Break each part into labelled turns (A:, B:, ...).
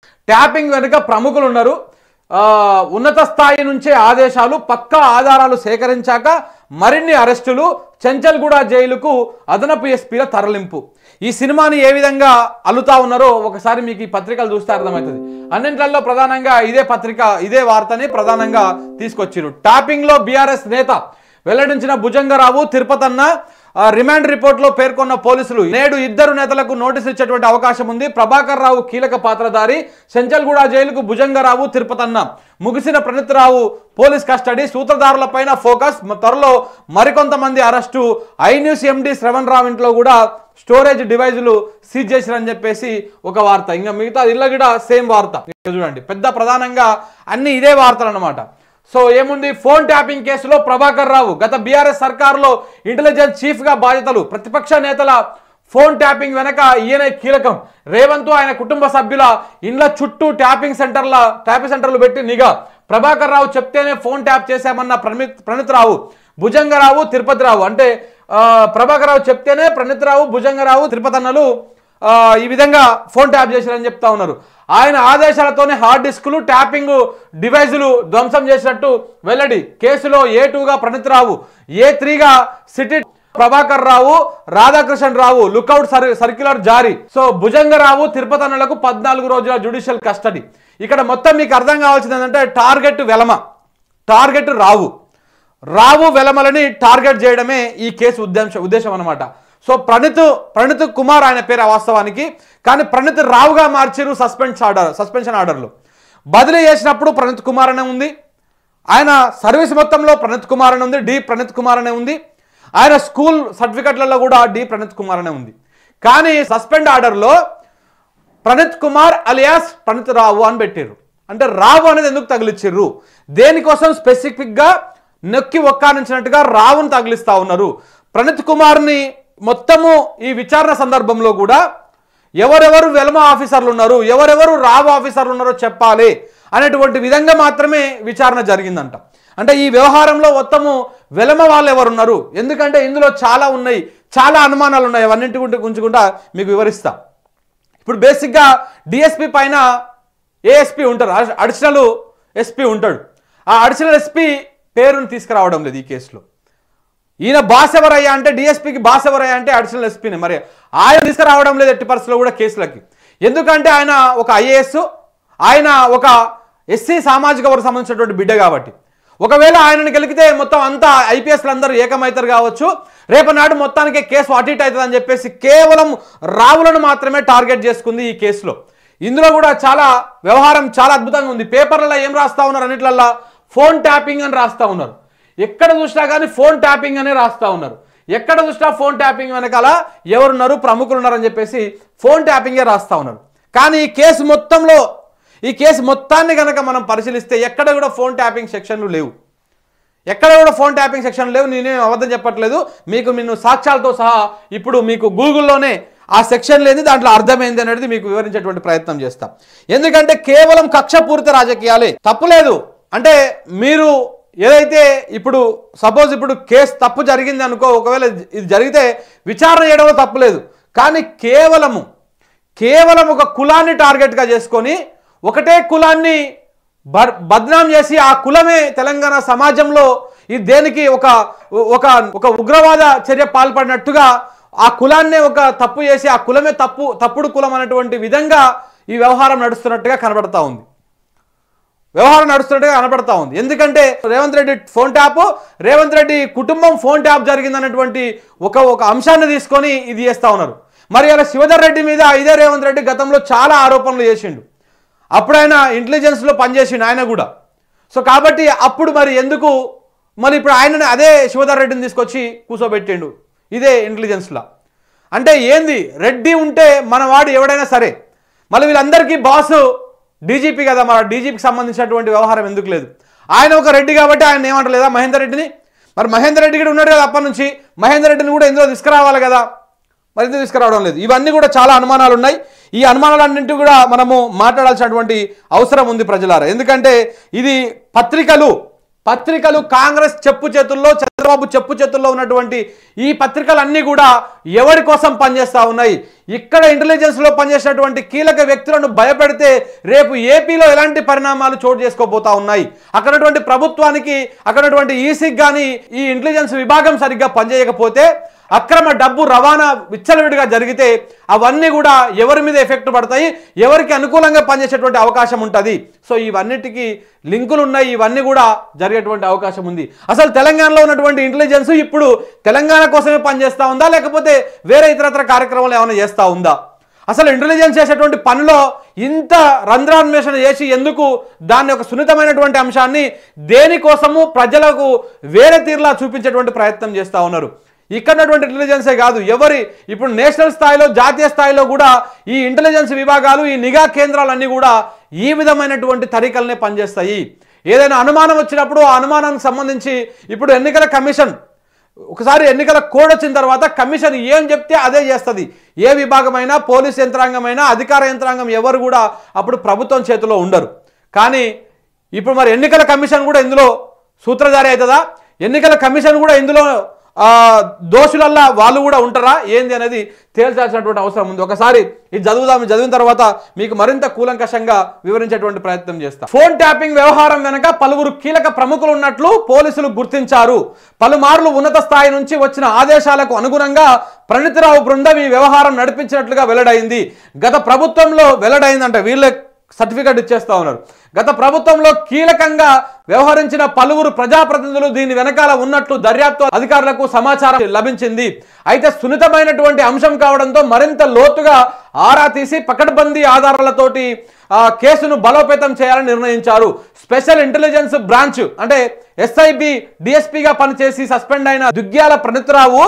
A: Tapping వెనుక ప్రముఖులు ఉన్నారు. ఉన్నత స్థాయి నుంచే ఆదేశాలు, పక్కా ఆధారాలు సేకరించాక మరిన్ని అరెస్టులు, చెంచల్గూడ జైలుకు అదనపు ఎస్పీల తరలింపు. ఈ సినిమాని ఏ విధంగా అల్లుతా ఉన్నారో ఒకసారి మీకు ఈ పత్రికలు చూస్తే అర్థమవుతుంది. అన్నింటిలో ప్రధానంగా ఇదే పత్రిక, ఇదే వార్తని ప్రధానంగా తీసుకొచ్చారు. ట్యాపింగ్ లో బీఆర్ఎస్ నేత వెల్లడించిన భుజంగరావు, తిరుపతన్న రిమాండ్ రిపోర్ట్లో పేర్కొన్న పోలీసులు నేడు ఇద్దరు నేతలకు నోటీసులు ఇచ్చేటువంటి అవకాశం ఉంది. ప్రభాకర్ రావు కీలక పాత్రధారి, చెంచల్గూడ జైలుకు భుజంగరావు, తిరుపతన్న. ముగిసిన ప్రణీత్ రావు పోలీస్ కస్టడీ, సూత్రధారులపైన ఫోకస్. త్వరలో మరికొంతమంది arrest. I News MD Shravan Rao ఇంట్లో కూడా స్టోరేజ్ డివైజులు సీజ్ చేశారని చెప్పేసి ఒక వార్త. ఇంకా మిగతా ఇళ్ళ కూడా సేమ్ వార్త. చూడండి, పెద్ద ప్రధానంగా అన్ని ఇదే వార్తలు అన్నమాట. సో ఏముంది, ఫోన్ ట్యాపింగ్ కేసులో ప్రభాకర్ రావు గత బీఆర్ఎస్ సర్కారులో ఇంటెలిజెన్స్ చీఫ్ గా బాధ్యతలు. ప్రతిపక్ష నేతల ఫోన్ ట్యాపింగ్ వెనక ఈయన కీలకం. రేవంత్ ఆయన కుటుంబ సభ్యుల ఇండ్ల చుట్టూ ట్యాపింగ్ సెంటర్లు పెట్టి నిఘా. ప్రభాకర్ రావు చెప్తేనే ఫోన్ ట్యాప్ చేశామన్న ప్రణీత్ రావు, భుజంగరావు, తిరుపతి రావు. అంటే ప్రభాకర్ రావు చెప్తేనే ప్రణీత్ రావు, భుజంగరావు, తిరుపతన్నలు ఈ విధంగా ఫోన్ ట్యాప్ చేశారని చెప్తా ఉన్నారు. ఆయన ఆదేశాలతోనే హార్డ్ డిస్కులు, ట్యాపింగ్ డివైజులు ధ్వంసం చేసినట్టు వెల్లడి. కేసులో A2గా ప్రణీత్ రావు, A3గా సిటీ ప్రభాకర్ రావు, రాధాకృష్ణన్ రావు. లుకౌట్ సర్క్యులర్ జారీ. సో భుజంగరావు, తిరుపతన్నలకు 14 రోజుల జ్యుడిషియల్ కస్టడీ. ఇక్కడ మొత్తం మీకు అర్థం కావాల్సింది ఏంటంటే టార్గెట్ వెలమ, టార్గెట్ రావు వెలమలని టార్గెట్ చేయడమే ఈ కేసు ఉద్దేశం అన్నమాట. సో ప్రణీత్ కుమార్ ఆయన పేరు వాస్తవానికి, కానీ ప్రణీత్ రావుగా మార్చారు సస్పెన్షన్ ఆర్డర్లు. బదిలీ చేసినప్పుడు ప్రణీత్ కుమార్ అనే ఉంది, ఆయన సర్వీస్ మొత్తంలో ప్రణీత్ కుమార్ అనే ఉంది, డి ప్రణీత్ కుమార్ అనే ఉంది, ఆయన స్కూల్ సర్టిఫికెట్లలో కూడా డి ప్రణీత్ కుమార్ అనే ఉంది. కానీ సస్పెండ్ ఆర్డర్లో ప్రణీత్ కుమార్ అలియాస్ ప్రణీత్ రావు అని పెట్టారు. అంటే రావు అనేది ఎందుకు తగిలిచ్చిర్రు, దేనికోసం స్పెసిఫిక్గా నొక్కి ఒక్కానించినట్టుగా రావును తగిలిస్తా ఉన్నారు. ప్రణీత్ కుమార్ని మొత్తము ఈ విచారణ సందర్భంలో కూడా ఎవరెవరు వెలమ ఆఫీసర్లు ఉన్నారు, ఎవరెవరు రావు ఆఫీసర్లు ఉన్నారో చెప్పాలి అనేటువంటి విధంగా మాత్రమే విచారణ జరిగిందంట. అంటే ఈ వ్యవహారంలో మొత్తము వెలమ వాళ్ళు ఎవరున్నారు, ఎందుకంటే ఇందులో చాలా ఉన్నాయి, చాలా అనుమానాలు ఉన్నాయి. అవన్నింటి గురించి మీకు వివరిస్తా. ఇప్పుడు బేసిక్గా డిఎస్పీ పైన ఏఎస్పీ ఉంటారు, అడిషనల్ ఎస్పీ ఉంటాడు. ఆ అడిషనల్ ఎస్పీ పేరును తీసుకురావడం లేదు ఈ కేసులో. ఈయన బాస్ ఎవరయ్యా అంటే, డిఎస్పీకి బాస్ ఎవరయ్యా అంటే అడిషనల్ ఎస్పీని. మరి ఆయన తీసుకురావడం లేదు ఎట్టి పరిస్థితుల్లో కూడా కేసులకి. ఎందుకంటే ఆయన ఒక ఐఏఎస్, ఆయన ఒక ఎస్సీ సామాజిక వర్గం సంబంధించినటువంటి బిడ్డ కాబట్టి. ఒకవేళ ఆయనను గెలికితే మొత్తం అంతా ఐపీఎస్లు అందరూ ఏకమవుతారు కావచ్చు, రేపనాడు మొత్తానికి కేసు అటు ఇటు అవుతుంది అని చెప్పేసి కేవలం రావులను మాత్రమే టార్గెట్ చేసుకుంది ఈ కేసులో. ఇందులో కూడా చాలా వ్యవహారం చాలా అద్భుతంగా ఉంది. పేపర్లలో ఏం రాస్తా ఉన్నారు, అన్నిట్లల్లో ఫోన్ ట్యాపింగ్ అని రాస్తా ఉన్నారు. ఎక్కడ చూసినా కానీ ఫోన్ ట్యాపింగ్ అనే రాస్తా ఉన్నారు. ఎక్కడ చూసినా ఫోన్ ట్యాపింగ్ వెనకాల ఎవరున్నారు, ప్రముఖులు ఉన్నారని చెప్పేసి ఫోన్ ట్యాపింగే రాస్తా ఉన్నారు. కానీ ఈ కేసు మొత్తాన్ని కనుక మనం పరిశీలిస్తే ఎక్కడ కూడా ఫోన్ ట్యాపింగ్ సెక్షన్లు లేవు, ఎక్కడ కూడా ఫోన్ ట్యాపింగ్ సెక్షన్ లేవు. నేనేం అబద్ధం చెప్పట్లేదు, నేను సాక్ష్యాలతో సహా ఇప్పుడు మీకు గూగుల్లోనే ఆ సెక్షన్ లేని దాంట్లో అర్థమైంది అనేది మీకు వివరించేటువంటి ప్రయత్నం చేస్తాం. ఎందుకంటే కేవలం కక్షపూరిత రాజకీయాలే. తప్పులేదు అంటే మీరు ఏదైతే ఇప్పుడు సపోజ్ ఇప్పుడు కేసు తప్పు జరిగింది అనుకో, ఒకవేళ ఇది జరిగితే విచారణ చేయడంలో తప్పులేదు. కానీ కేవలం ఒక కులాన్ని టార్గెట్గా చేసుకొని ఒకటే కులాన్ని బద్నాం చేసి ఆ కులమే తెలంగాణ సమాజంలో ఇది దేనికి ఒక ఉగ్రవాద చర్య పాల్పడినట్టుగా ఆ కులాన్నే ఒక తప్పు చేసి ఆ కులమే తప్పుడు కులం అనేటువంటి విధంగా ఈ వ్యవహారం నడుస్తున్నట్టుగా కనబడతా ఉంది. ఎందుకంటే రేవంత్ రెడ్డి ఫోన్ ట్యాప్, రేవంత్ రెడ్డి కుటుంబం ఫోన్ ట్యాప్ జరిగిందనేటువంటి ఒక అంశాన్ని తీసుకొని ఇది చేస్తూ ఉన్నారు. మరి అలా శివధర్ రెడ్డి మీద ఇదే రేవంత్ రెడ్డి గతంలో చాలా ఆరోపణలు చేసిండు. అప్పుడు ఆయన ఇంటెలిజెన్స్లో పనిచేసిండు ఆయన కూడా. సో కాబట్టి అప్పుడు మరి ఎందుకు ఇప్పుడు ఆయనని అదే శివధర్ రెడ్డిని తీసుకొచ్చి కూర్చోబెట్టిండు ఇదే ఇంటెలిజెన్స్లో. అంటే ఏంది, రెడ్డి ఉంటే మన వాడు ఎవడైనా సరే, మళ్ళీ వీళ్ళందరికీ బాసు డీజీపీ కదా, మన డీజీపీకి సంబంధించినటువంటి వ్యవహారం ఎందుకు లేదు? ఆయన ఒక రెడ్డి కాబట్టి ఆయన ఏమంటలేదా మహేందర్ రెడ్డిని? మరి మహేందర్ రెడ్డి కూడా ఉన్నాడు కదా అప్పటి నుంచి, మహేందర్ రెడ్డిని కూడా ఇందులో తీసుకురావాలి కదా, మరి ఎందుకు తీసుకురావడం లేదు? ఇవన్నీ కూడా చాలా అనుమానాలు ఉన్నాయి. ఈ అనుమానాలన్నింటి కూడా మనము మాట్లాడాల్సినటువంటి అవసరం ఉంది ప్రజలారా. ఎందుకంటే ఇది పత్రికలు కాంగ్రెస్ చెప్పు చేతుల్లో, చంద్రబాబు చెప్పు చేతుల్లో ఉన్నటువంటి ఈ పత్రికలన్నీ కూడా ఎవరి కోసం పనిచేస్తూ ఉన్నాయి? ఇక్కడ ఇంటెలిజెన్స్లో పనిచేసినటువంటి కీలక వ్యక్తులను భయపెడితే రేపు ఏపీలో ఎలాంటి పరిణామాలు చోటు చేసుకోబోతా ఉన్నాయి? అక్కడటువంటి ప్రభుత్వానికి, అక్కడటువంటి ఈసీకి కానీ ఈ ఇంటెలిజెన్స్ విభాగం సరిగ్గా పనిచేయకపోతే, అక్రమ డబ్బు రవాణా విచ్చలవిడిగా జరిగితే అవన్నీ కూడా ఎవరి మీద ఎఫెక్ట్ పడతాయి, ఎవరికి అనుకూలంగా పనిచేసేటువంటి అవకాశం ఉంటుంది. సో ఇవన్నిటికీ లింకులు ఉన్నాయి, ఇవన్నీ కూడా జరిగేటువంటి అవకాశం ఉంది. అసలు తెలంగాణలో ఉన్నటువంటి ఇంటెలిజెన్స్ ఇప్పుడు తెలంగాణ కోసమే పనిచేస్తూ ఉందా, లేకపోతే వేరే ఇతరత్ర కార్యక్రమాలు ఏమైనా చేస్తూ ఉందా? అసలు ఇంటెలిజెన్స్ చేసేటువంటి పనిలో ఇంత రంధ్రాన్వేషణ చేసి ఎందుకు దాన్ని ఒక సున్నితమైనటువంటి అంశాన్ని దేనికోసము ప్రజలకు వేరే తీరులా చూపించేటువంటి ప్రయత్నం చేస్తూ ఉన్నారు? ఇక్కడటువంటి ఇంటెలిజెన్సే కాదు, ఇప్పుడు నేషనల్ స్థాయిలో, జాతీయ స్థాయిలో కూడా ఈ ఇంటెలిజెన్స్ విభాగాలు, ఈ నిఘా కేంద్రాలన్నీ కూడా ఈ విధమైనటువంటి తరీకలనే పనిచేస్తాయి. ఏదైనా అనుమానం వచ్చినప్పుడు ఆ అనుమానానికి సంబంధించి ఇప్పుడు ఎన్నికల కమిషన్, ఒకసారి ఎన్నికల కోడ్ వచ్చిన తర్వాత కమిషన్ ఏం చెప్తే అదే చేస్తుంది. ఏ విభాగమైనా, పోలీస్ యంత్రాంగమైనా, అధికార యంత్రాంగం ఎవరు కూడా అప్పుడు ప్రభుత్వం చేతిలో ఉండరు. కానీ ఇప్పుడు మరి ఎన్నికల కమిషన్ కూడా ఇందులో సూత్రధారి అవుతుందా? ఎన్నికల కమిషన్ కూడా ఇందులో దోషులల్లా వాళ్ళు కూడా ఉంటారా ఏంది అనేది తేల్చాల్సినటువంటి అవసరం ఉంది. ఒకసారి ఇది చదివిన తర్వాత మీకు మరింత కూలంకషంగా వివరించేటువంటి ప్రయత్నం చేస్తాం. ఫోన్ ట్యాపింగ్ వ్యవహారం వెనక పలువురు కీలక ప్రముఖులు ఉన్నట్లు పోలీసులు గుర్తించారు. పలుమార్లు ఉన్నత స్థాయి నుంచి వచ్చిన ఆదేశాలకు అనుగుణంగా ప్రణితిరావు బృందం ఈ వ్యవహారం నడిపించినట్లుగా వెల్లడైంది. గత ప్రభుత్వంలో వెల్లడైందంటే వీళ్ళే సర్టిఫికెట్ ఇచ్చేస్తా ఉన్నారు. గత ప్రభుత్వంలో కీలకంగా వ్యవహరించిన పలువురు ప్రజాప్రతినిధులు దీని వెనకాల ఉన్నట్లు దర్యాప్తు అధికారులకు సమాచారం లభించింది. అయితే సున్నితమైనటువంటి అంశం కావడంతో మరింత లోతుగా ఆరా తీసి పకడ్బందీ ఆధారాలతోటి కేసును బలోపేతం చేయాలని నిర్ణయించారు. స్పెషల్ ఇంటెలిజెన్స్ బ్రాంచ్ అంటే ఎస్ఐబి డిఎస్పీగా పనిచేసి సస్పెండ్ అయిన దుగ్గ్యాల ప్రణితిరావు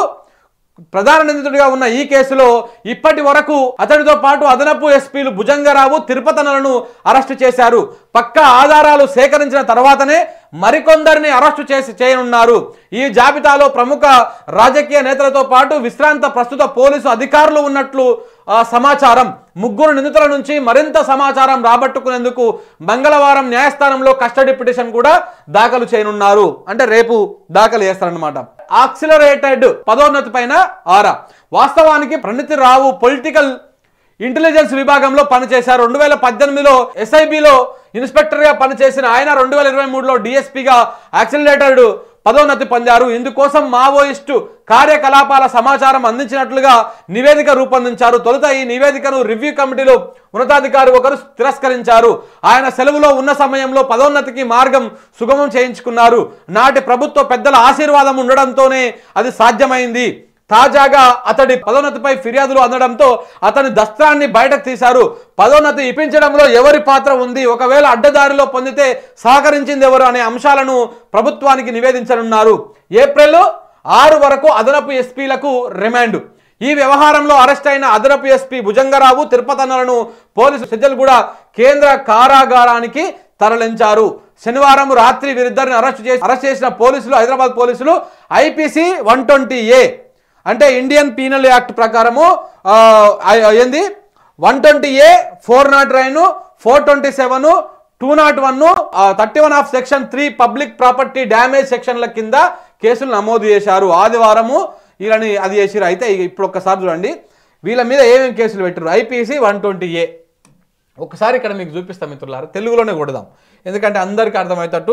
A: ప్రధాన నిందితుడిగా ఉన్న ఈ కేసులో ఇప్పటి వరకు అతడితో పాటు అదనపు ఎస్పీలు భుజంగరావు, తిరుపతనలను అరెస్టు చేశారు. పక్కా ఆధారాలు సేకరించిన తర్వాతనే మరికొందరిని అరెస్టు చేయనున్నారు. ఈ జాబితాలో ప్రముఖ రాజకీయ నేతలతో పాటు విశ్రాంత ప్రస్తుత పోలీసు అధికారులు ఉన్నట్లు సమాచారం. ముగ్గురు నిందితుల నుంచి మరింత సమాచారం రాబట్టుకునేందుకు మంగళవారం న్యాయస్థానంలో కస్టడీ పిటిషన్ కూడా దాఖలు చేయనున్నారు. అంటే రేపు దాఖలు చేస్తారన్నమాట. యాక్సిలరేటెడ్ పదోన్నతి పైన ఆరా. వాస్తవానికి ప్రణితిరావు పొలిటికల్ ఇంటెలిజెన్స్ విభాగంలో పనిచేశారు. 2018లో ఎస్ఐబిలో ఇన్స్పెక్టర్గా పనిచేసిన ఆయన 2023లో డిఎస్పీగా యాక్సిలరేటెడ్ పదోన్నతి పొందారు. ఇందుకోసం మావోయిస్టు కార్యకలాపాల సమాచారం అందించినట్లుగా నివేదిక రూపొందించారు. తొలుత ఈ నివేదికను రివ్యూ కమిటీలో ఉన్నతాధికారి ఒకరు తిరస్కరించారు. ఆయన సెలవులో ఉన్న సమయంలో పదోన్నతికి మార్గం సుగమం చేయించుకున్నారు. నాటి ప్రభుత్వ పెద్దల ఆశీర్వాదం ఉండడంతోనే అది సాధ్యమైంది. తాజాగా అతడి పదోన్నతిపై ఫిర్యాదులు అందడంతో అతని దస్త్రాన్ని బయటకు తీశారు. పదోన్నతి ఇప్పించడంలో ఎవరి పాత్ర ఉంది, ఒకవేళ అడ్డదారిలో పొందితే సహకరించింది ఎవరు అనే అంశాలను ప్రభుత్వానికి నివేదించనున్నారు. ఏప్రిల్ 6 వరకు అదనపు ఎస్పీలకు రిమాండ్. ఈ వ్యవహారంలో అరెస్ట్ అయిన అదనపు ఎస్పీ భుజంగరావు, తిరుపతన్నలను పోలీసు సెజ్జల్గూడ కేంద్ర కారాగారానికి తరలించారు. శనివారం రాత్రి వీరిద్దరిని అరెస్ట్ చేసిన పోలీసులు, హైదరాబాద్ పోలీసులు IPC 120A అంటే ఇండియన్ పీనల్ యాక్ట్ ప్రకారము ఏంది 120A 409 427 201 31 of section 3 public property damage సెక్షన్ల కింద కేసులు నమోదు చేశారు. ఆదివారము వీళ్ళని అది చేసిరు. అయితే ఇప్పుడు ఒక్కసారి చూడండి వీళ్ళ మీద ఏమేమి కేసులు పెట్టారు. IPC 120A ఒకసారి ఇక్కడ మీకు చూపిస్తాం మిత్రులారా, తెలుగులోనే కొడదాం ఎందుకంటే అందరికీ అర్థమయ్యేటట్టు.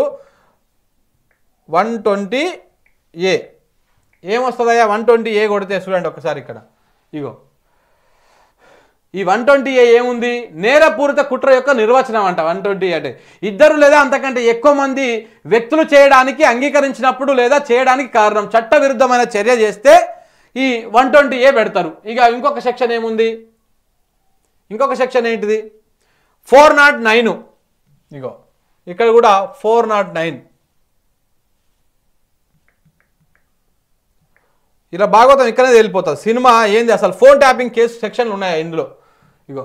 A: 120A ఏమొస్తుందయ్యా? 120A కొడితే చూడండి ఒకసారి ఇక్కడ. ఇగో ఈ 120A ఏముంది? నేరపూరిత కుట్ర యొక్క నిర్వచనం అంట. 120A అంటే ఇద్దరు లేదా అంతకంటే ఎక్కువ మంది వ్యక్తులు చేయడానికి అంగీకరించినప్పుడు లేదా చేయడానికి కారణం చట్టవిరుద్ధమైన చర్య చేస్తే ఈ 120A పెడతారు. ఇక ఇంకొక సెక్షన్ ఏముంది? ఇంకొక సెక్షన్ ఏంటిది? 409. ఇగో ఇక్కడ కూడా 409. ఇలా భాగవతం ఇక్కడనే వెళ్ళిపోతుంది. సినిమా ఏంది అసలు? ఫోన్ ట్యాపింగ్ కేసు సెక్షన్లు ఉన్నాయా ఇందులో? ఇగో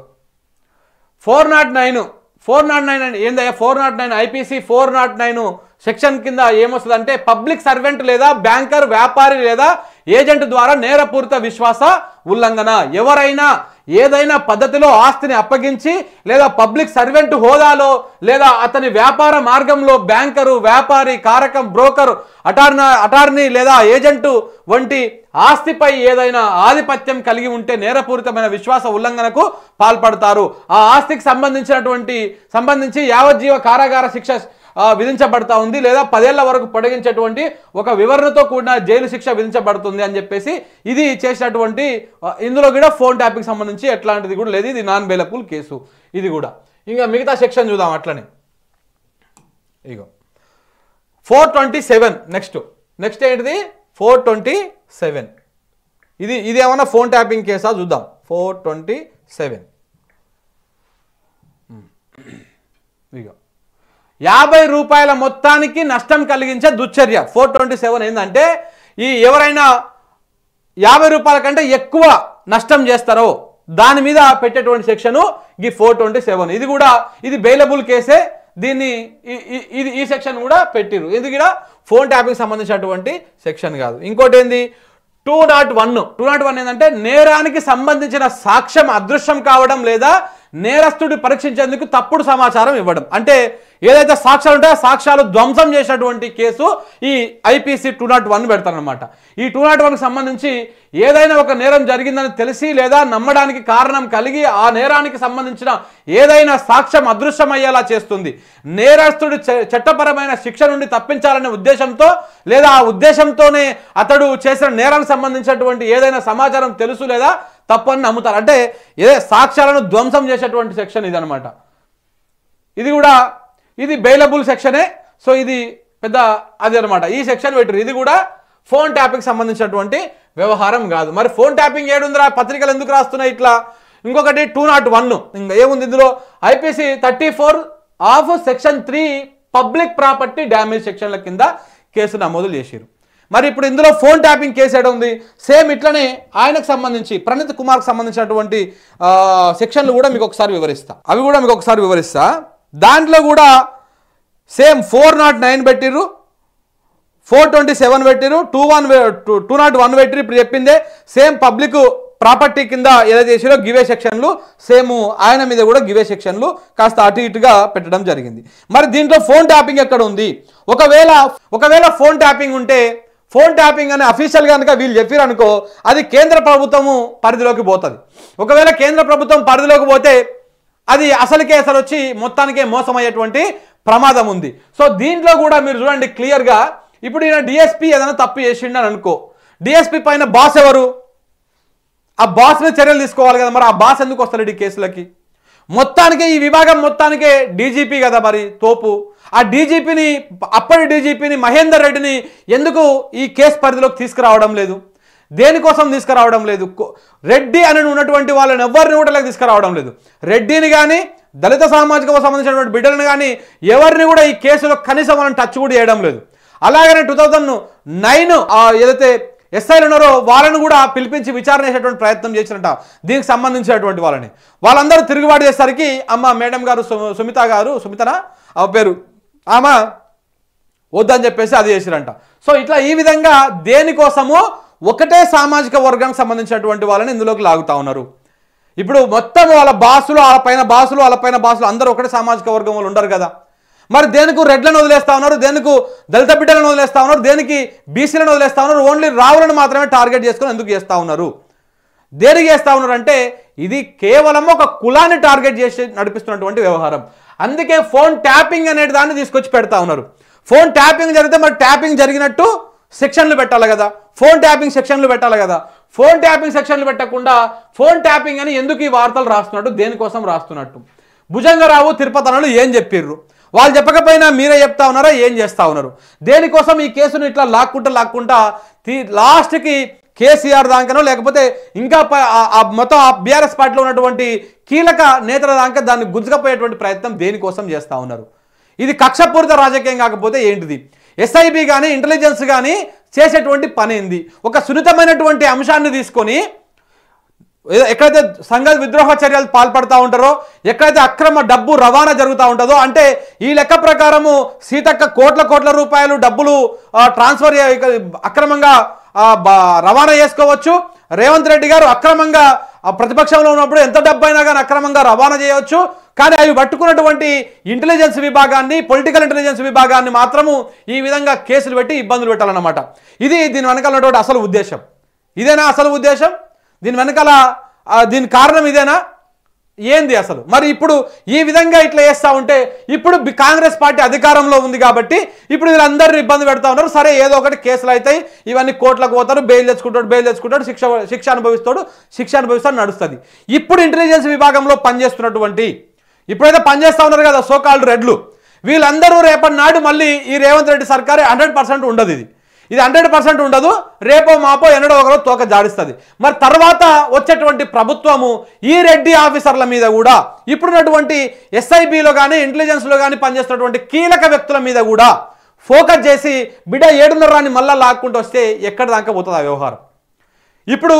A: 409 అంటే ఏందయ్యా? 409 IPC 409 సెక్షన్ కింద ఏమొస్తుంది అంటే పబ్లిక్ సర్వెంట్ లేదా బ్యాంకర్, వ్యాపారి లేదా ఏజెంట్ ద్వారా నేరపూరిత విశ్వాస ఉల్లంఘన. ఎవరైనా ఏదైనా పద్ధతిలో ఆస్తిని అప్పగించి లేదా పబ్లిక్ సర్వెంట్ హోదాలో లేదా అతని వ్యాపార మార్గంలో బ్యాంకరు, వ్యాపారి, కారకం, బ్రోకర్, అటార్నీ లేదా ఏజెంటు వంటి ఆస్తిపై ఏదైనా ఆధిపత్యం కలిగి ఉంటే నేరపూరితమైన విశ్వాస ఉల్లంఘనకు పాల్పడతారు. ఆ ఆస్తికి సంబంధించి యావజ్జీవ కారాగార శిక్ష విధించబడతా ఉంది లేదా 10 ఏళ్ల వరకు పొడిగించేటువంటి ఒక వివరణతో కూడిన జైలు శిక్ష విధించబడుతుంది అని చెప్పేసి ఇది చేసినటువంటి ఇందులో కూడా ఫోన్ ట్యాపింగ్ సంబంధించి ఎట్లాంటిది కూడా లేదు. ఇది నాన్ బెయిలబుల్ కేసు. ఇది కూడా ఇంకా మిగతా సెక్షన్ చూద్దాం అట్లనే. ఇగో 427 నెక్స్ట్ ఏంటిది 427. ఇది ఏమన్నా ఫోన్ ట్యాపింగ్ కేసా చూద్దాం. 427 ఇగో 50 రూపాయల మొత్తానికి నష్టం కలిగించే దుశ్చర్య. 427 ఏంటంటే ఈ ఎవరైనా 50 రూపాయల కంటే ఎక్కువ నష్టం చేస్తారో దాని మీద పెట్టేటువంటి సెక్షను ఈ 427. ఇది బెయిలబుల్ కేసే. దీన్ని ఈ సెక్షన్ కూడా పెట్టిరు. ఇది కూడా ఫోన్ ట్యాపింగ్ సంబంధించినటువంటి సెక్షన్ కాదు. ఇంకోటి ఏంది 201 ఏంటంటే నేరానికి సంబంధించిన సాక్ష్యం అదృశ్యం కావడం లేదా నేరస్తుడి పరీక్షించేందుకు తప్పుడు సమాచారం ఇవ్వడం. అంటే ఏదైతే సాక్ష్యాలు ఉంటాయో సాక్ష్యాలు ధ్వంసం చేసినటువంటి కేసు ఈ IPC 201 పెడతారనమాట. ఈ 201కి సంబంధించి ఏదైనా ఒక నేరం జరిగిందని తెలిసి లేదా నమ్మడానికి కారణం కలిగి ఆ నేరానికి సంబంధించిన ఏదైనా సాక్ష్యం అదృశ్యమయ్యేలా చేస్తుంది. నేరస్తుడి చట్టపరమైన శిక్ష నుండి తప్పించాలనే ఉద్దేశంతో లేదా ఆ ఉద్దేశంతోనే అతడు చేసిన నేరానికి సంబంధించినటువంటి ఏదైనా సమాచారం తెలుసు లేదా తప్పని నమ్ముతారు. అంటే ఏదే సాక్ష్యాలను ధ్వంసం చేసేటువంటి సెక్షన్ ఇది అనమాట. ఇది బెయిలబుల్ సెక్షనే. సో ఇది పెద్ద అది అనమాట. ఈ సెక్షన్ పెట్టారు. ఇది కూడా ఫోన్ ట్యాపింగ్ సంబంధించినటువంటి వ్యవహారం కాదు. మరి ఫోన్ ట్యాపింగ్ ఏడుందిరా, పత్రికలు ఎందుకు రాస్తున్నాయి ఇట్లా? ఇంకొకటి 201 ఇంకా ఏముంది ఇందులో IPC 34 of section 3 public property damage సెక్షన్ల కింద కేసు నమోదు చేశారు. మరి ఇప్పుడు ఇందులో ఫోన్ ట్యాపింగ్ కేసు ఏడ ఉంది? సేమ్ ఇట్లనే ఆయనకు సంబంధించి ప్రణీత్ కుమార్కి సంబంధించినటువంటి సెక్షన్లు కూడా మీకు ఒకసారి వివరిస్తా. దాంట్లో కూడా సేమ్ 409 పెట్టిర్రు, 427 పెట్టిర్రు, 201 పెట్టిర్రు. ఇప్పుడు చెప్పిందే సేమ్ పబ్లిక్ ప్రాపర్టీ కింద ఏదైతే చేసిరో గివే సెక్షన్లు సేమ్ ఆయన మీద కూడా గివే సెక్షన్లు కాస్త అటు ఇటుగా పెట్టడం జరిగింది. మరి దీంట్లో ఫోన్ ట్యాపింగ్ ఎక్కడ ఉంది? ఒకవేళ ఫోన్ ట్యాపింగ్ ఉంటే ఫోన్ ట్యాపింగ్ అని అఫీషియల్ కనుక వీళ్ళు చెప్పారు అనుకో అది కేంద్ర ప్రభుత్వము పరిధిలోకి పోతుంది. ఒకవేళ కేంద్ర ప్రభుత్వం పరిధిలోకి పోతే అది అసలుకే వచ్చి మొత్తానికే మోసమయ్యేటువంటి ప్రమాదం ఉంది. సో దీంట్లో కూడా మీరు చూడండి క్లియర్గా. ఇప్పుడు ఈయన DSP ఏదైనా తప్పు చేసిండని అనుకో, DSP పైన బాస్ ఎవరు? ఆ బాస్ మీద చర్యలు తీసుకోవాలి కదా. మరి ఆ బాస్ ఎందుకు వస్తాడు ఈ కేసులకి? మొత్తానికే ఈ విభాగం మొత్తానికే DGP కదా మరి తోపు. ఆ అప్పటి డీజీపీని మహేందర్ రెడ్డిని ఎందుకు ఈ కేసు పరిధిలోకి తీసుకురావడం లేదు? దేనికోసం తీసుకురావడం లేదు? రెడ్డి అని ఉన్నటువంటి వాళ్ళని ఎవరిని కూడా తీసుకురావడం లేదు. రెడ్డిని కానీ దళిత సామాజిక సంబంధించినటువంటి బిడ్డలను కానీ ఎవరిని కూడా ఈ కేసులో కనీసం మనం టచ్ కూడా చేయడం లేదు. అలాగనే 2009 ఏదైతే ఎస్ఐలు ఉన్నారో వాళ్ళను కూడా పిలిపించి విచారణ చేసేటువంటి ప్రయత్నం చేసినట్ట దీనికి సంబంధించినటువంటి వాళ్ళందరూ తిరుగుబాటు చేసేసరికి మేడం గారు సుమితనా ఆ పేరు ఆమె వద్దని చెప్పేసి అది చేసిరంట. సో ఇట్లా ఈ విధంగా దేనికోసమో ఒకటే సామాజిక వర్గానికి సంబంధించినటువంటి వాళ్ళని ఇందులోకి లాగుతా ఉన్నారు. ఇప్పుడు మొత్తం వాళ్ళ పైన బాసులు అందరూ ఒకటే సామాజిక వర్గం వాళ్ళు ఉండరు కదా. మరి దేనికి రెడ్లను వదిలేస్తా ఉన్నారు, దేనికి దళిత బిడ్డలను వదిలేస్తా ఉన్నారు, దేనికి బీసీలను వదిలేస్తా ఉన్నారు, ఓన్లీ రావులను మాత్రమే టార్గెట్ చేసుకొని ఎందుకు చేస్తూ ఉన్నారు? దేనికి చేస్తూ ఉన్నారు అంటే ఇది కేవలం ఒక కులాన్ని టార్గెట్ చేసి నడిపిస్తున్నటువంటి వ్యవహారం. అందుకే ఫోన్ ట్యాపింగ్ అనే దాన్ని తీసుకొచ్చి పెడతా ఉన్నారు. ఫోన్ ట్యాపింగ్ జరిగితే మరి ట్యాపింగ్ జరిగినట్టు సెక్షన్లు పెట్టాలి కదా, ఫోన్ ట్యాపింగ్ సెక్షన్లు పెట్టాలి కదా. ఫోన్ ట్యాపింగ్ సెక్షన్లు పెట్టకుండా ఫోన్ ట్యాపింగ్ అని ఎందుకు ఈ వార్తలు రాస్తున్నట్టు, దేనికోసం రాస్తున్నట్టు? భుజంగరావు తిరుపతి అన్నలు ఏం చెప్పిర్రు? వాళ్ళు చెప్పకపోయినా మీరే చెప్తా ఉన్నారా? ఏం చేస్తూ ఉన్నారు? దేనికోసం ఈ కేసును ఇట్లా లాక్కుంటా లాస్ట్కి కేసీఆర్ దానికనో లేకపోతే ఇంకా మొత్తం బీఆర్ఎస్ పార్టీలో ఉన్నటువంటి కీలక నేతల దాకా దాన్ని గుంజుకపోయేటువంటి ప్రయత్నం దేనికోసం చేస్తూ ఉన్నారు? ఇది కక్షపూరిత రాజకీయం కాకపోతే ఏంటిది? ఎస్ఐబి కానీ ఇంటెలిజెన్స్ కానీ చేసేటువంటి పని ఏంది? ఒక సున్నితమైనటువంటి అంశాన్ని తీసుకొని ఎక్కడైతే సంఘ విద్రోహ చర్యలు పాల్పడతా ఉంటారో, ఎక్కడైతే అక్రమ డబ్బు రవాణా జరుగుతూ ఉంటుందో, అంటే ఈ లెక్క ప్రకారము సీతక్క కోట్ల రూపాయలు డబ్బులు ట్రాన్స్ఫర్ అక్రమంగా రవాణా చేసుకోవచ్చు, రేవంత్ రెడ్డి గారు అక్రమంగా ప్రతిపక్షంలో ఉన్నప్పుడు ఎంత డబ్బైనా కానీ అక్రమంగా రవాణా చేయవచ్చు. కానీ అవి పట్టుకున్నటువంటి ఇంటెలిజెన్స్ విభాగాన్ని, పొలిటికల్ ఇంటెలిజెన్స్ విభాగాన్ని మాత్రము ఈ విధంగా కేసులు పెట్టి ఇబ్బందులు పెట్టాలన్నమాట. ఇది దీని వెనకాల ఉన్నటువంటి అసలు ఉద్దేశం. ఇదేనా అసలు ఉద్దేశం? దీని వెనకాల దీని కారణం ఇదేనా? ఏంది అసలు? మరి ఇప్పుడు ఈ విధంగా ఇట్లా చేస్తూ ఉంటే ఇప్పుడు కాంగ్రెస్ పార్టీ అధికారంలో ఉంది కాబట్టి ఇప్పుడు వీళ్ళందరినీ ఇబ్బంది పెడతా ఉన్నారు. సరే ఏదో ఒకటి కేసులు అవుతాయి, ఇవన్నీ కోర్టులకు పోతారు, బెయిల్ తెచ్చుకుంటాడు, శిక్ష అనుభవిస్తాడు, నడుస్తుంది. ఇప్పుడు ఇంటెలిజెన్స్ విభాగంలో పనిచేస్తున్నటువంటి, ఇప్పుడైతే పనిచేస్తూ ఉన్నారు కదా సోకాల్డ్ రెడ్లు, వీళ్ళందరూ రేపటి నాడు మళ్ళీ ఈ రేవంత్ రెడ్డి సర్కారే 100% ఉండదు. ఇది 100% ఉండదు. రేపో మాపో ఎన్నడో ఒకరో తోక జాడిస్తుంది. మరి తర్వాత వచ్చేటువంటి ప్రభుత్వము ఈ రెడ్డి ఆఫీసర్ల మీద కూడా, ఇప్పుడున్నటువంటి ఎస్ఐబిలో కానీ ఇంటెలిజెన్స్లో కానీ పనిచేస్తున్నటువంటి కీలక వ్యక్తుల మీద కూడా ఫోకస్ చేసి బిడ్డ 7.5 మళ్ళా లాక్కుంటూ వస్తే ఎక్కడ దాకా పోతుంది ఆ వ్యవహారం? ఇప్పుడు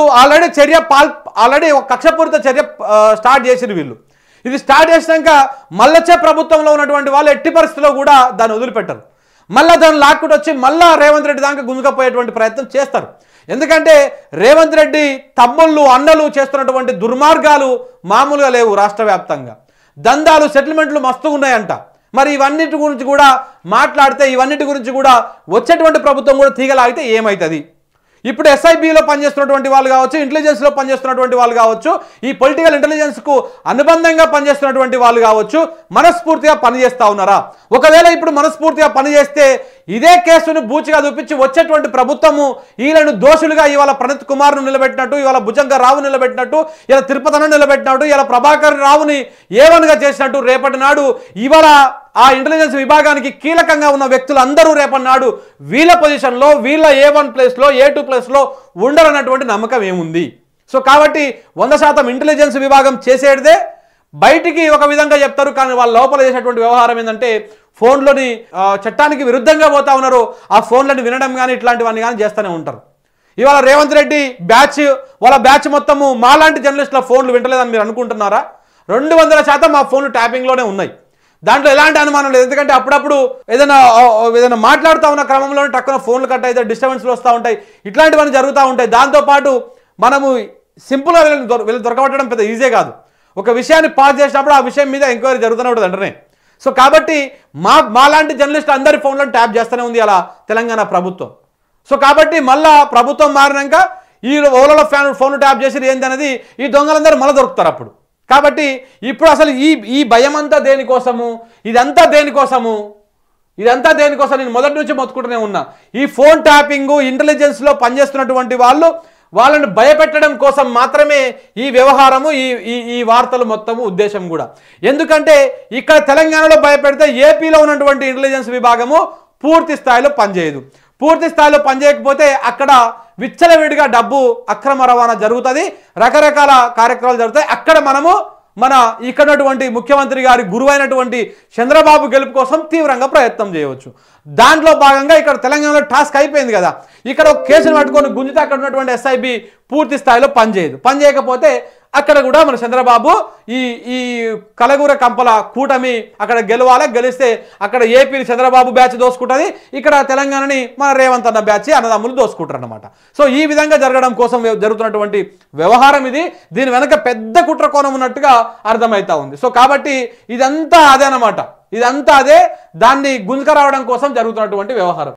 A: ఆల్రెడీ ఒక కక్షపూరిత చర్య స్టార్ట్ చేసిరు వీళ్ళు. ఇది స్టార్ట్ చేసినాక మళ్ళొచ్చే ప్రభుత్వంలో ఉన్నటువంటి వాళ్ళు ఎట్టి పరిస్థితుల్లో కూడా దాన్ని వదిలిపెట్టరు. మళ్ళీ దాన్ని లాక్కుంటూ వచ్చి మళ్ళా రేవంత్ రెడ్డి దాకా గుంజుకపోయేటువంటి ప్రయత్నం చేస్తారు. ఎందుకంటే రేవంత్ రెడ్డి తమ్ముళ్ళు అన్నలు చేస్తున్నటువంటి దుర్మార్గాలు మామూలుగా లేవు. రాష్ట్ర వ్యాప్తంగా దందాలు, సెటిల్మెంట్లు మస్తుగా ఉన్నాయంట. మరి ఇవన్నిటి గురించి కూడా మాట్లాడితే, ఇవన్నిటి గురించి కూడా వచ్చేటువంటి ప్రభుత్వం కూడా తీగలాగితే ఏమవుతుంది? ఇప్పుడు ఎస్ఐబిలో పనిచేస్తున్నటువంటి వాళ్ళు కావచ్చు, ఇంటెలిజెన్స్లో పనిచేస్తున్నటువంటి వాళ్ళు కావచ్చు, ఈ పొలిటికల్ ఇంటెలిజెన్స్కు అనుబంధంగా పనిచేస్తున్నటువంటి వాళ్ళు కావచ్చు, మనస్ఫూర్తిగా పనిచేస్తూ ఉన్నారా? ఒకవేళ ఇప్పుడు మనస్ఫూర్తిగా పనిచేస్తే ఇదే కేసును బూచిగా చూపించి వచ్చేటువంటి ప్రభుత్వము వీళ్ళను దోషులుగా ఇవాళ ప్రణత్ కుమార్ను నిలబెట్టినట్టు, ఇవాళ భుజంగ రావు నిలబెట్టినట్టు, ఇలా తిరుపతిను నిలబెట్టినట్టు, ఇలా ప్రభాకర్ రావుని ఏవన్గా చేసినట్టు, రేపటి నాడు ఇవాళ ఆ ఇంటెలిజెన్స్ విభాగానికి కీలకంగా ఉన్న వ్యక్తులు అందరూ రేపటి నాడు వీళ్ళ పొజిషన్లో, వీళ్ళ A1 ప్లేస్లో, A2 ప్లేస్లో ఉండరన్నటువంటి నమ్మకం ఏముంది? సో కాబట్టి 100% ఇంటెలిజెన్స్ విభాగం చేసేదే బయటికి ఒక విధంగా చెప్తారు, కానీ వాళ్ళ లోపల చేసేటువంటి వ్యవహారం ఏంటంటే ఫోన్లోని చట్టానికి విరుద్ధంగా పోతా ఉన్నారు. ఆ ఫోన్లను వినడం కానీ ఇట్లాంటివన్నీ కానీ చేస్తూనే ఉంటారు. ఇవాళ రేవంత్ రెడ్డి వాళ్ళ బ్యాచ్ మొత్తము మాలాంటి జర్నలిస్టుల ఫోన్లు వింటలేదని మీరు అనుకుంటున్నారా? 200% మా ఫోన్లు ట్యాపింగ్లోనే ఉన్నాయి. దాంట్లో ఎలాంటి అనుమానం లేదు. ఎందుకంటే అప్పుడప్పుడు ఏదైనా మాట్లాడుతూ ఉన్న క్రమంలోనే టక్కున ఫోన్లు కట్ అయితే డిస్టర్బెన్స్లు వస్తూ ఉంటాయి, ఇట్లాంటివన్నీ జరుగుతూ ఉంటాయి. దాంతోపాటు మనము సింపుల్గా వీళ్ళు దొరకబట్టడం పెద్ద ఈజీ కాదు. ఒక విషయాన్ని పాస్ చేసినప్పుడు ఆ విషయం మీద ఎంక్వైరీ జరుగుతూనే ఉంటుంది వెంటనే. సో కాబట్టి మాలాంటి జర్నలిస్టులు అందరి ఫోన్లను ట్యాప్ చేస్తూనే ఉంది అలా తెలంగాణ ప్రభుత్వం. సో కాబట్టి మళ్ళా ప్రభుత్వం మారినాక ఈ ఓలలో ఫోన్లు ట్యాప్ చేసి ఏంది అనేది ఈ దొంగలందరూ మళ్ళీ దొరుకుతారు అప్పుడు. కాబట్టి ఇప్పుడు అసలు ఈ భయం అంతా దేనికోసము? ఇదంతా దేనికోసము? నేను మొదటి నుంచి మొత్తుకుంటూనే ఉన్నా. ఈ ఫోన్ ట్యాపింగు, ఇంటెలిజెన్స్లో పనిచేస్తున్నటువంటి వాళ్ళని భయపెట్టడం కోసం మాత్రమే ఈ వ్యవహారము, ఈ వార్తలు మొత్తము ఉద్దేశం కూడా. ఎందుకంటే ఇక్కడ తెలంగాణలో భయపెడితే ఏపీలో ఉన్నటువంటి ఇంటెలిజెన్స్ విభాగము పూర్తి స్థాయిలో పనిచేయదు. పూర్తి స్థాయిలో పనిచేయకపోతే అక్కడ విచ్చలవిడిగా డబ్బు అక్రమ రవాణా జరుగుతుంది, రకరకాల కార్యక్రమాలు జరుగుతాయి. అక్కడ మన ఇక్కడటువంటి ముఖ్యమంత్రి గారి గురువైనటువంటి చంద్రబాబు గెలుపు కోసం తీవ్రంగా ప్రయత్నం చేయవచ్చు. దాంట్లో భాగంగా ఇక్కడ తెలంగాణలో టాస్క్ అయిపోయింది కదా. ఇక్కడ ఒక కేసును పట్టుకొని గుంజితే అక్కడ ఉన్నటువంటి ఎస్ఐబి పూర్తి స్థాయిలో పనిచేయకపోతే అక్కడ కూడా మన చంద్రబాబు ఈ కలగూర కంపల కూటమి అక్కడ గెలిస్తే అక్కడ ఏపీని చంద్రబాబు బ్యాచ్ దోసుకుంటుంది, ఇక్కడ తెలంగాణని మన రేవంత్ అన్న బ్యాచ్ అన్నదమ్ములు దోసుకుంటారు అన్నమాట. సో ఈ విధంగా జరగడం కోసం జరుగుతున్నటువంటి వ్యవహారం ఇది. దీని వెనక పెద్ద కుట్ర కోణం ఉన్నట్టుగా అర్థమవుతా ఉంది. సో కాబట్టి ఇదంతా అదే అన్నమాట. దాన్ని గుంజుక రావడం కోసం జరుగుతున్నటువంటి వ్యవహారం.